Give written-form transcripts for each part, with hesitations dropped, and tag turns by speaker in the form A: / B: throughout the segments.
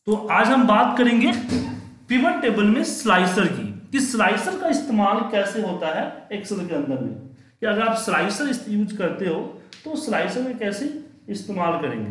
A: तो आज हम बात करेंगे पिवट टेबल में स्लाइसर की, कि स्लाइसर का इस्तेमाल कैसे होता है एक्सेल के अंदर में, कि अगर आप स्लाइसर यूज करते हो तो स्लाइसर में कैसे इस्तेमाल करेंगे।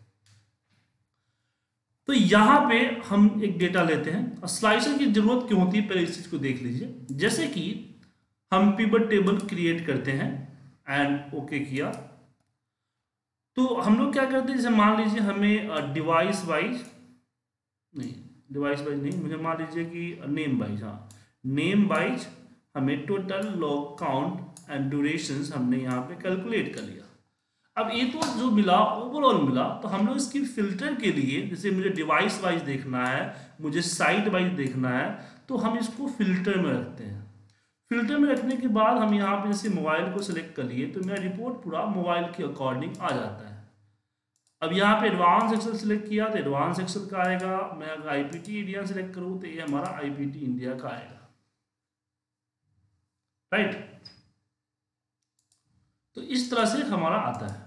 A: तो यहां पे हम एक डेटा लेते हैं और स्लाइसर की जरूरत क्यों होती है पहले इस चीज को देख लीजिए। जैसे कि हम पिवट टेबल क्रिएट करते हैं एंड ओके किया, तो हम लोग क्या करते हैं, जैसे मान लीजिए हमें डिवाइस वाइज नहीं, डिवाइस वाइज नहीं, मुझे मान लीजिए कि नेम वाइज, हाँ नेम वाइज हमें total log count and duration हमने यहाँ पे कैलकुलेट कर लिया। अब ये तो जो मिला ओवरऑल मिला, तो हम लोग इसकी फिल्टर के लिए, जैसे मुझे डिवाइस वाइज देखना है, मुझे साइट वाइज देखना है, तो हम इसको फिल्टर में रखते हैं। फिल्टर में रखने के बाद हम यहाँ पे जैसे मोबाइल को सिलेक्ट कर लिए, तो मेरा रिपोर्ट पूरा मोबाइल के अकॉर्डिंग आ जाता है। अब यहाँ पे एडवांस एक्सेल सिलेक्ट किया तो एडवांस एक्सेल का आएगा। मैं अगर आईपीटी इंडिया सिलेक्ट करूँ तो ये हमारा आईपीटी इंडिया का आएगा, राइट। तो इस तरह से हमारा आता है।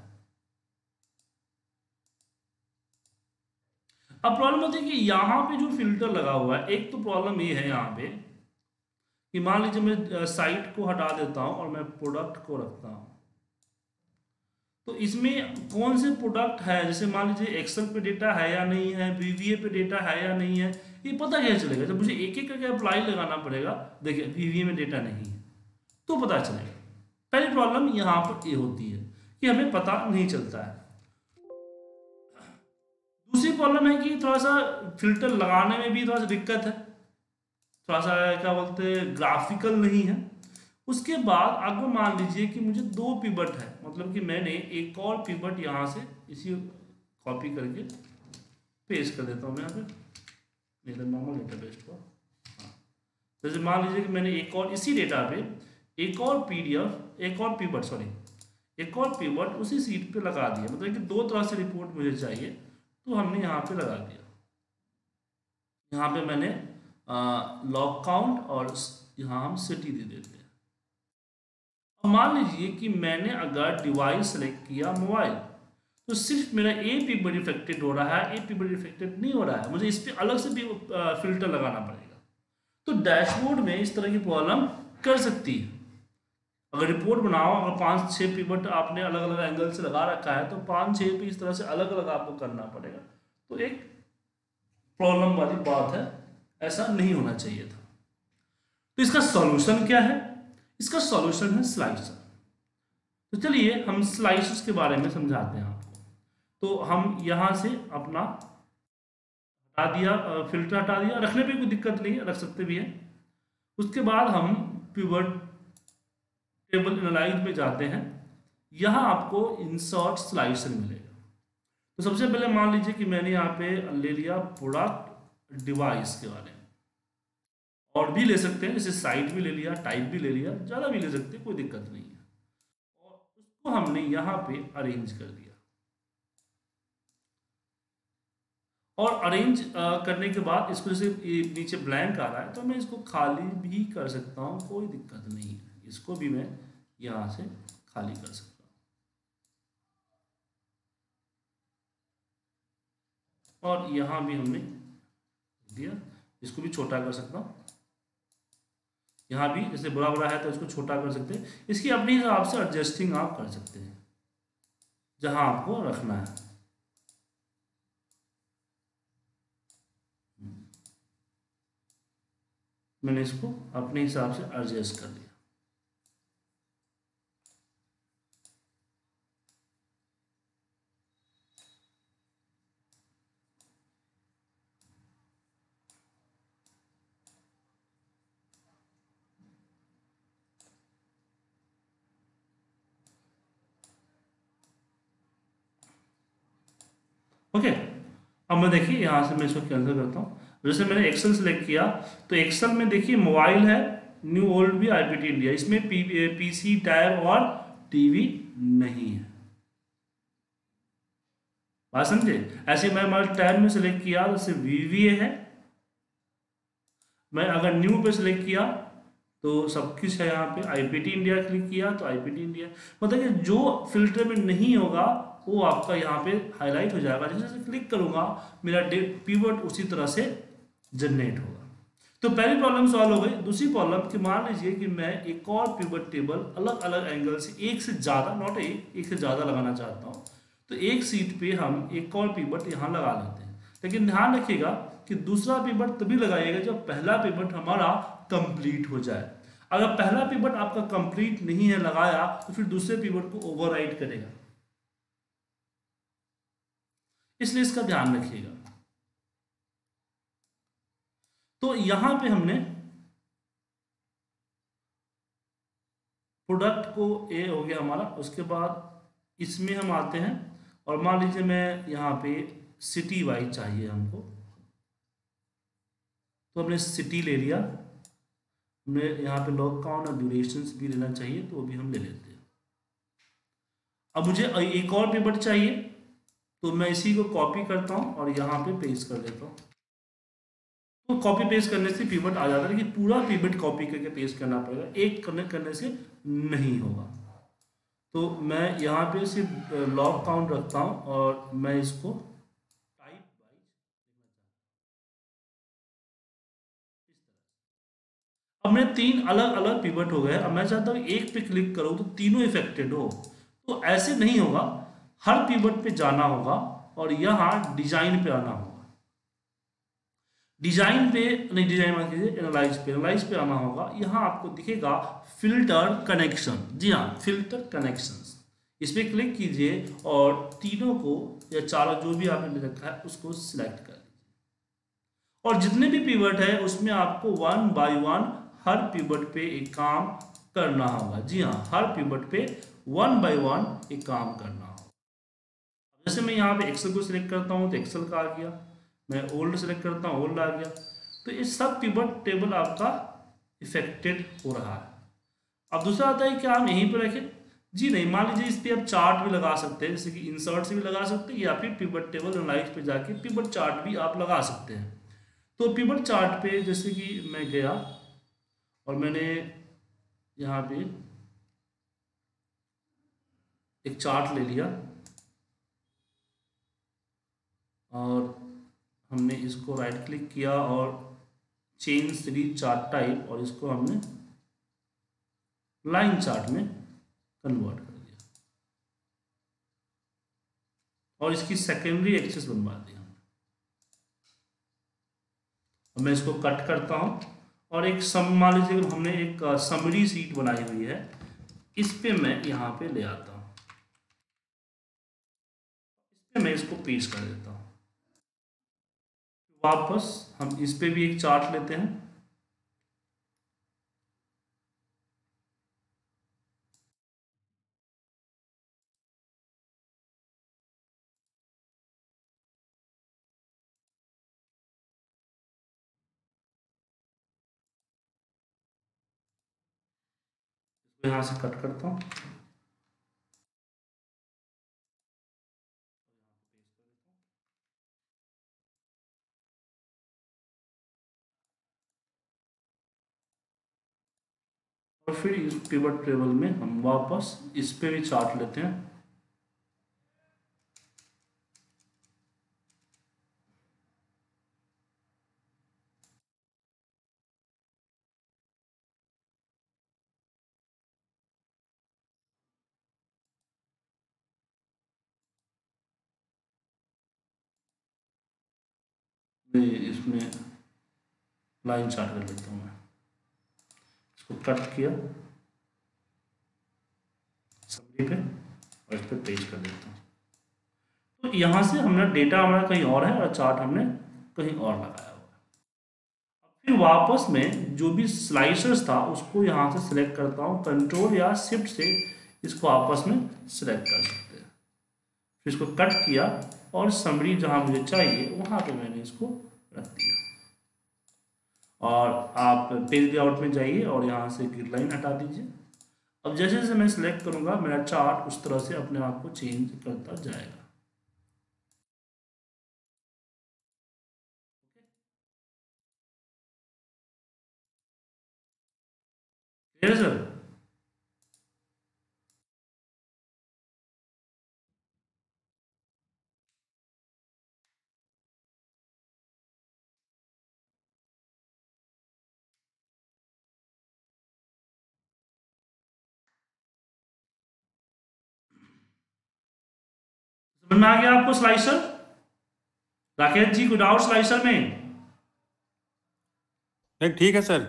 A: अब प्रॉब्लम होती है कि यहाँ पे जो फिल्टर लगा हुआ है, एक तो प्रॉब्लम ये है यहाँ पे कि मान लीजिए मैं साइट को हटा देता हूँ और मैं प्रोडक्ट को रखता हूँ, तो इसमें कौन से प्रोडक्ट है, जैसे मान लीजिए एक्सेल पे डेटा है या नहीं है, वीवीए पे डेटा है या नहीं है, ये पता कैसे चलेगा। जब मुझे एक एक करके अप्लाई लगाना पड़ेगा, देखिए वीवीए में डेटा नहीं है तो पता चलेगा। पहली प्रॉब्लम यहाँ पर ये होती है कि हमें पता नहीं चलता है। दूसरी प्रॉब्लम है कि थोड़ा सा फिल्टर लगाने में भी थोड़ा सा दिक्कत है, थोड़ा सा क्या बोलते हैं ग्राफिकल नहीं है। उसके बाद अगर मान लीजिए कि मुझे दो पिवट है, मतलब कि मैंने एक और पिवट यहाँ से इसी कॉपी करके पेस्ट कर देता हूँ मैं यहाँ पे, नहीं तो नॉर्मल डेटा पेस्ट को, जैसे मान लीजिए कि मैंने एक और इसी डेटा पे एक और पीडीएफ, एक और पिवट, सॉरी एक और पिवट उसी सीट पे लगा दिया, मतलब कि दो तरह से रिपोर्ट मुझे चाहिए, तो हमने यहाँ पे लगा दिया। यहाँ पे मैंने लॉग काउंट और यहाँ हम सिटी दे देते हैं। अब मान लीजिए कि मैंने अगर डिवाइस सेलेक्ट किया मोबाइल, तो सिर्फ मेरा ए पिवट रिफ्लेक्टेड हो रहा है, ए पिवट रिफ्लेक्टेड नहीं हो रहा है, मुझे इस पर अलग से भी फिल्टर लगाना पड़ेगा। तो डैशबोर्ड में इस तरह की प्रॉब्लम कर सकती है। अगर रिपोर्ट बनाओ, अगर 5-6 पिवट आपने अलग अलग एंगल से लगा रखा है, तो 5-6 पे इस तरह से अलग अलग आपको करना पड़ेगा, तो एक प्रॉब्लम वाली बात है, ऐसा नहीं होना चाहिए था। तो इसका सॉल्यूशन क्या है? इसका सॉल्यूशन है स्लाइसर। तो चलिए हम स्लाइसर्स के बारे में समझाते हैं आपको। तो हम यहाँ से अपना हटा दिया, फिल्टर हटा दिया, रखने पे कोई दिक्कत नहीं है, रख सकते भी हैं। उसके बाद हम पिवट टेबल एनालाइज में जाते हैं, यहाँ आपको इंसर्ट स्लाइसर मिलेगा। तो सबसे पहले मान लीजिए कि मैंने यहाँ पे ले लिया प्रोडक्ट डिवाइस के बारे में, और भी ले सकते हैं, जैसे साइट भी ले लिया, टाइप भी ले लिया, ज़्यादा भी ले सकते हैं, कोई दिक्कत नहीं है। और उसको हमने यहाँ पे अरेंज कर दिया, और अरेंज करने के बाद इसको जैसे नीचे ब्लैंक आ रहा है, तो मैं इसको खाली भी कर सकता हूँ, कोई दिक्कत नहीं है। इसको भी मैं यहाँ से खाली कर सकता हूँ, और यहाँ भी हमने दिया, इसको भी छोटा कर सकता हूँ। यहाँ भी जैसे बड़ा बड़ा है तो इसको छोटा कर सकते हैं। इसकी अपने हिसाब से एडजस्टिंग आप कर सकते हैं जहाँ आपको रखना है। मैंने इसको अपने हिसाब से एडजस्ट कर लिया। ओके, अब मैं देखिए यहाँ से मैं इसको कैंसिल करता हूँ। जैसे मैंने एक्सेल सेलेक्ट किया, तो एक्सेल में देखिए मोबाइल है, न्यू ओल्ड भी, आईपीटी इंडिया, इसमें पीसी टैब और टीवी नहीं है। बात समझे? ऐसे मैं टैब में सेलेक्ट किया तो सिर्फ वीवीए है। मैं अगर न्यू पे सेलेक्ट किया तो सब कुछ है। यहाँ पे आईपीटी इंडिया क्लिक किया तो आईपीटी इंडिया, मतलब कि जो फिल्टर में नहीं होगा वो आपका यहाँ पे हाईलाइट हो जाएगा। जैसे जैसे क्लिक करूँगा मेरा पिवट उसी तरह से जनरेट होगा। तो पहली प्रॉब्लम सॉल्व हो गई। दूसरी प्रॉब्लम कि मान लीजिए कि मैं एक और पिवट टेबल अलग अलग एंगल से एक से ज़्यादा, नॉट एक से ज़्यादा लगाना चाहता हूँ। तो एक सीट पे हम एक और पिवट यहाँ लगा लेते हैं, लेकिन ध्यान रखिएगा कि दूसरा पिवट तभी लगाइएगा जब पहला पिवट हमारा कंप्लीट हो जाए। अगर पहला पिवट आपका कंप्लीट नहीं है लगाया तो फिर दूसरे पिवट को ओवरराइड करेगा, इसलिए इसका ध्यान रखिएगा। तो यहां पे हमने प्रोडक्ट को ए हो गया हमारा। उसके बाद इसमें हम आते हैं और मान लीजिए मैं यहाँ पे सिटी वाइज चाहिए हमको, तो हमने सिटी ले लिया। हमें यहाँ पे लॉग काउंट और ड्यूरेशंस भी लेना चाहिए, तो वो भी हम ले लेते हैं। अब मुझे एक और पिवट चाहिए, तो मैं इसी को कॉपी करता हूँ और यहाँ पे पेस्ट कर देता हूँ। तो कॉपी पेस्ट करने से पिवट आ जाता है, लेकिन पूरा पिवट कॉपी करके पेस्ट करना पड़ेगा, एक करने से नहीं होगा। तो मैं यहाँ पे सिर्फ लॉग काउंट रखता हूँ और मैं इसको टाइप वाइज। अब मेरे तीन अलग अलग पिवट हो गए। अब मैं चाहता हूँ एक पे क्लिक करूँ तो तीनों इफेक्टेड हो, तो ऐसे नहीं होगा। हर पिवट पे जाना होगा और यहाँ डिजाइन पे आना होगा। डिजाइन पे नहीं, डिजाइन मान कीजिए, एनालाइज पे आना होगा। यहाँ आपको दिखेगा फिल्टर कनेक्शन। जी हाँ, फिल्टर कनेक्शंस, इस पर क्लिक कीजिए और तीनों को या चारों जो भी आपने ले रखा है उसको सिलेक्ट कर लीजिए। और जितने भी पिवट है उसमें आपको वन बाय वन हर पिवट पे एक काम करना होगा। जी हाँ, हर पिवट पे वन बाय वन एक काम करना होगा। जैसे मैं यहाँ पे एक्सेल को सिलेक्ट करता हूँ तो एक्सेल का आ गया, मैं ओल्ड सेलेक्ट करता हूँ ओल्ड आ गया। तो ये सब पिवट टेबल आपका इफेक्टेड हो रहा है। अब दूसरा आता है कि आप यहीं पर रखें। जी नहीं, मान लीजिए इस पर आप चार्ट भी लगा सकते हैं, जैसे कि इंसर्ट से भी लगा सकते हैं, या फिर पिवट टेबल एनालाइज पे जाके पिवट चार्ट भी आप लगा सकते हैं। तो पिवट चार्ट पे जैसे कि मैं गया और मैंने यहाँ पे एक चार्ट ले लिया और हमने इसको राइट क्लिक किया और चेंज सीरीज चार्ट टाइप, और इसको हमने लाइन चार्ट में कन्वर्ट कर दिया और इसकी सेकेंडरी एक्सेस बनवा दिया। अब मैं इसको कट करता हूँ और एक मान लीजिए हमने एक समरी सीट बनाई हुई है, इस पे मैं यहाँ पे ले आता हूँ, इस पे मैं इसको पेस्ट कर देता हूँ। वापस हम इस पे भी एक चार्ट लेते हैं, इसको यहाँ से कट करता हूँ और फिर इस पिवट टेबल में हम वापस इस पे भी चार्ट लेते हैं। इसमें लाइन चार्ट कर लेता हूँ मैं, इसको कट किया समरी पे और इस पर पेस्ट कर देता हूँ। तो यहाँ से हमने डेटा हमारा कहीं और है और चार्ट हमने कहीं और लगाया हुआ है। फिर वापस में जो भी स्लाइसर्स था उसको यहाँ से सिलेक्ट करता हूँ, कंट्रोल या शिफ्ट से इसको आपस में सिलेक्ट कर सकते हैं। फिर इसको कट किया और समरी जहाँ मुझे चाहिए वहाँ पे मैंने इसको रख दिया। और आप पेज लेआउट में जाइए और यहाँ से ग्रिड लाइन हटा दीजिए। अब जैसे जैसे मैं सिलेक्ट करूँगा मेरा चार्ट उस तरह से अपने आप को चेंज करता जाएगा। Clear sir? समझ में आ गया आपको स्लाइसर? राकेश जी कोई डाउट स्लाइसर में?
B: नहीं ठीक है सर।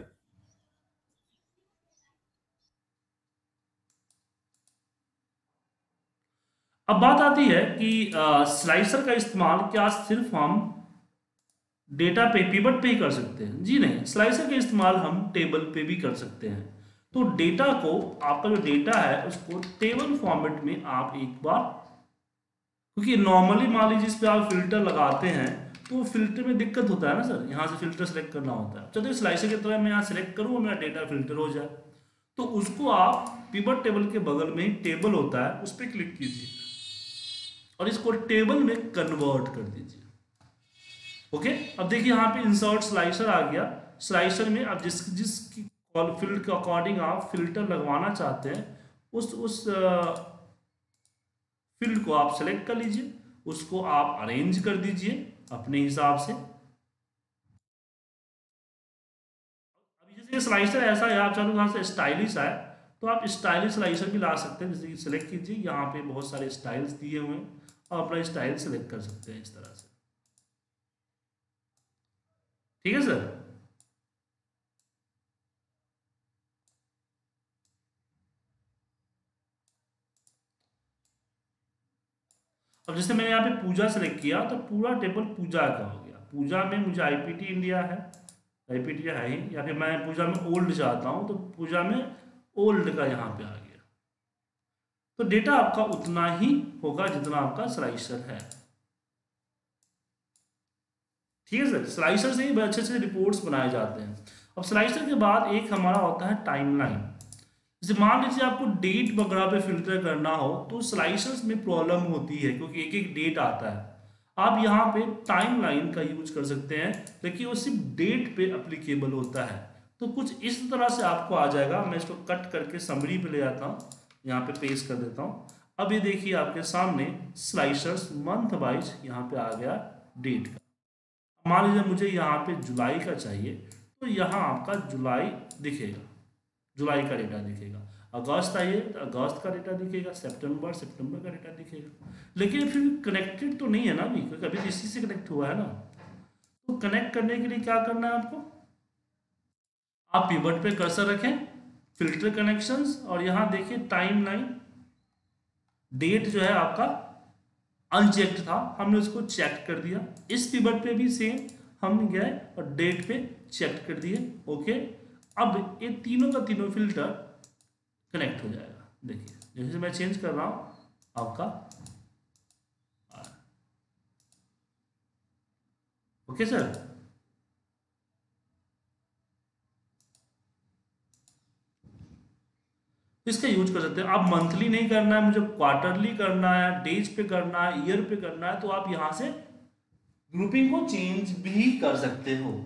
A: अब बात आती है कि स्लाइसर का इस्तेमाल क्या सिर्फ हम डेटा पे पिवट पे ही कर सकते हैं? जी नहीं, स्लाइसर का इस्तेमाल हम टेबल पे भी कर सकते हैं। तो डेटा को, आपका जो डेटा है उसको टेबल फॉर्मेट में आप एक बार, क्योंकि नॉर्मली मान लीजिए इस पे आप फिल्टर लगाते हैं तो फिल्टर में दिक्कत होता है ना सर, यहाँ से फिल्टर सेलेक्ट करना होता है। चलिए स्लाइसर की तरह मैं यहाँ सेलेक्ट करूँ और मेरा डेटा फिल्टर हो जाए, तो उसको आप पिवट टेबल के बगल में ही टेबल होता है उस पर क्लिक कीजिए और इसको टेबल में कन्वर्ट कर दीजिए। ओके, अब देखिए यहाँ पे इंसर्ट स्लाइसर आ गया। स्लाइसर में अब जिस जिस फील्ड के अकॉर्डिंग आप फिल्टर लगवाना चाहते हैं उस फील्ड को आप सेलेक्ट कर लीजिए, उसको आप अरेंज कर दीजिए अपने हिसाब से। अभी जैसे स्लाइसर ऐसा है, आप चाहो यहाँ से स्टाइलिश है तो आप स्टाइलिश स्लाइसर भी ला सकते हैं। जैसे कि सिलेक्ट कीजिए, यहाँ पे बहुत सारे स्टाइल्स दिए हुए हैं और अपना स्टाइल सेलेक्ट कर सकते हैं इस तरह से। ठीक है सर? अब जैसे मैंने यहाँ पे पूजा सेलेक्ट किया तो पूरा टेबल पूजा का हो गया। पूजा में मुझे आईपीटी इंडिया है, आईपीटी है ही, या फिर मैं पूजा में ओल्ड चाहता हूँ तो पूजा में ओल्ड का यहाँ पे आ गया। तो डेटा आपका उतना ही होगा जितना आपका स्लाइसर है। ठीक है सर, स्लाइसर से ही अच्छे अच्छे रिपोर्ट्स बनाए जाते हैं। अब स्लाइसर के बाद एक हमारा होता है टाइमलाइन। जैसे मान लीजिए आपको डेट वगैरह पे फिल्टर करना हो तो स्लाइसर्स में प्रॉब्लम होती है क्योंकि एक एक डेट आता है। आप यहाँ पे टाइमलाइन का यूज कर सकते हैं, लेकिन वो सिर्फ डेट पे अप्लीकेबल होता है। तो कुछ इस तरह से आपको आ जाएगा। मैं इसको कट करके समरी पे ले जाता हूँ, यहाँ पे पेस्ट कर देता हूँ। अब ये देखिए आपके सामने स्लाइसर्स मंथ वाइज यहाँ पे आ गया डेट का। मान लीजिए मुझे यहाँ पे जुलाई का चाहिए तो यहाँ आपका जुलाई दिखेगा, जुलाई का डेटा दिखेगा। अगस्त आइए तो अगस्त का डेटा दिखेगा, सितंबर सितंबर का डेटा दिखेगा। लेकिन फिर कनेक्टेड तो नहीं है ना अभी, क्योंकि अभी इसी से कनेक्ट हुआ है ना। तो कनेक्ट करने के लिए क्या करना है आपको, आप पिवट पे कर्सर रखें, फिल्टर कनेक्शंस, और यहाँ देखिए टाइमलाइन। डेट जो है आपका अनचेक्ड था, हमने उसको चेक कर दिया। इस पिवट पे भी सेम, हम गए और डेट पे चेक कर दिए। ओके, अब ये तीनों का तीनों फिल्टर कनेक्ट हो जाएगा। देखिए जैसे मैं चेंज कर रहा हूं आपका। ओके सर, इसका यूज कर सकते हैं। आप मंथली नहीं करना है, मुझे क्वार्टरली करना है, डेज पे करना है, ईयर पे करना है, तो आप यहां से ग्रुपिंग को चेंज भी कर सकते हो।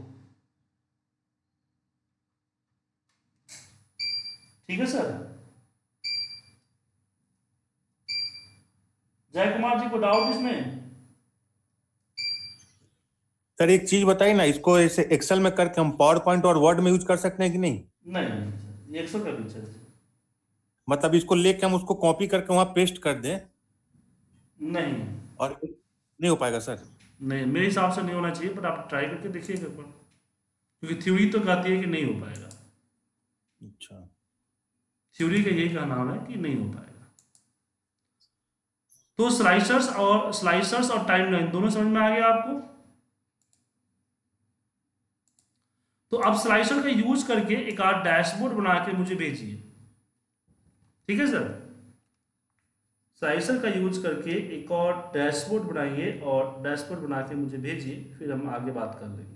A: ठीक है सर? जय कुमार जी को डाउट इसमें?
B: सर एक चीज बताइए ना, इसको ऐसे एक्सेल में करके हम पावर पॉइंट और वर्ड में यूज कर सकते हैं कि नहीं?
A: नहीं सर, ये 100 का फीचर है।
B: मतलब इसको लेके हम उसको कॉपी करके वहां पेस्ट कर दें
A: नहीं
B: और नहीं हो पाएगा सर?
A: नहीं, मेरे हिसाब से नहीं होना चाहिए, पर आप ट्राई करके देखिएगा एक बार, क्योंकि थ्योरी तो कहती है कि नहीं हो पाएगा।
B: अच्छा।
A: थ्योरी का यही कहना है कि नहीं हो पाएगा। तो स्लाइसर्स और टाइमलाइन दोनों समझ में आ गया आपको? तो अब स्लाइसर का यूज करके एक आध डैशबोर्ड बना के मुझे भेजिए। ठीक है सर? स्लाइसर का यूज करके एक और डैशबोर्ड बनाइए और डैशबोर्ड बना के मुझे भेजिए, फिर हम आगे बात कर लेंगे।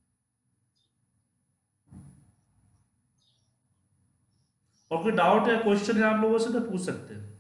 A: और कोई डाउट या क्वेश्चन है आप लोगों से तो पूछ सकते हैं।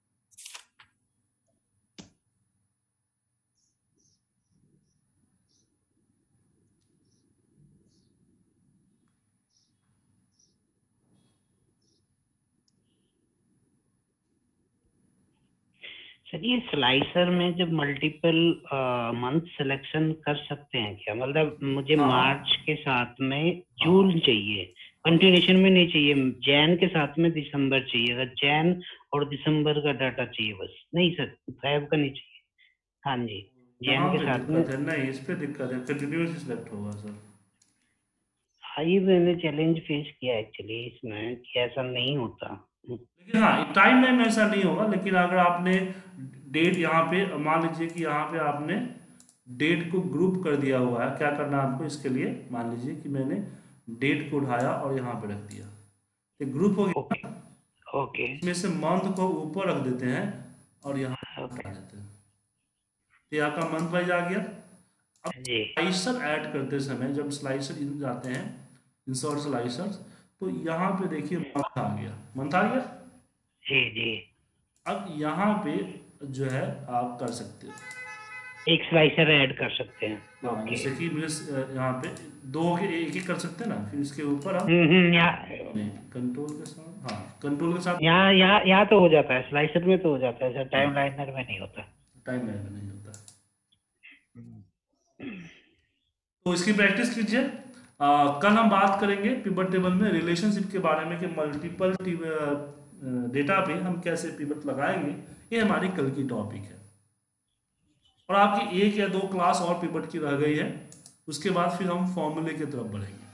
C: सर ये स्लाइसर में जब मल्टीपल मंथ सिलेक्शन कर सकते हैं क्या? मतलब मुझे
A: हाँ
C: मार्च के साथ में जून चाहिए, कंटिन्यूशन में नहीं चाहिए। जैन के साथ में दिसंबर चाहिए, अगर जैन और दिसंबर का डाटा चाहिए बस, नहीं सर फैब का नहीं चाहिए। हाँ जी,
A: यहाँ
C: जेन के
A: पे
C: साथ में।
A: दिक्कत है, नहीं इस पे दिक्कत है, कंटिन्यूस सिलेक्ट होगा सर।
C: हाँ, ये मैंने चैलेंज फेस किया एक्चुअली इसमें कि ऐसा नहीं होता।
A: लेकिन हाँ टाइम लाइन में ऐसा नहीं होगा, लेकिन अगर आपने डेट यहाँ पे मान लीजिए कि यहाँ पे आपने डेट को ग्रुप कर दिया हुआ है, क्या करना है आपको इसके लिए, मान लीजिए कि मैंने डेट को उठाया और यहाँ पे रख दिया, तो ग्रुप हो गया।
C: ओके ओके
A: इसमें से मंथ को ऊपर रख देते हैं और यहाँ
C: ओके
A: हटा देते हैं, तो ये आपका मंथ वाइज आ गया। अब
C: जी
A: स्लाइसर ऐड करते समय जब स्लाइसर इन जाते हैं, इंसर्ट स्लाइसर, तो यहाँ पे देखिए मंथ आ गया, मंथ आ गया।
C: जी जी।
A: अब यहाँ पे जो है आप कर सकते हो,
C: एक स्लाइसर ऐड कर सकते हैं।
A: हाँ
C: ओके।
A: जैसे कि मुझे यहाँ पे दो के एक एक कर सकते हैं ना, फिर इसके ऊपर आप
C: यहाँ
A: नहीं कंट्रोल के साथ, हाँ कंट्रोल के साथ
C: यहाँ यहाँ यहाँ तो हो जाता है, स्लाइसर में तो हो जाता है सर, टाइम लाइनर में नहीं होता।
A: टाइम लाइन में नहीं होता। तो इसकी प्रैक्टिस कीजिए। कल हम बात करेंगे पिवट टेबल में रिलेशनशिप के बारे में कि मल्टीपल डेटा पे हम कैसे पिवट लगाएंगे, ये हमारी कल की टॉपिक है। और आपकी एक या दो क्लास और पिवट की रह गई है, उसके बाद फिर हम फॉर्मूले की तरफ बढ़ेंगे।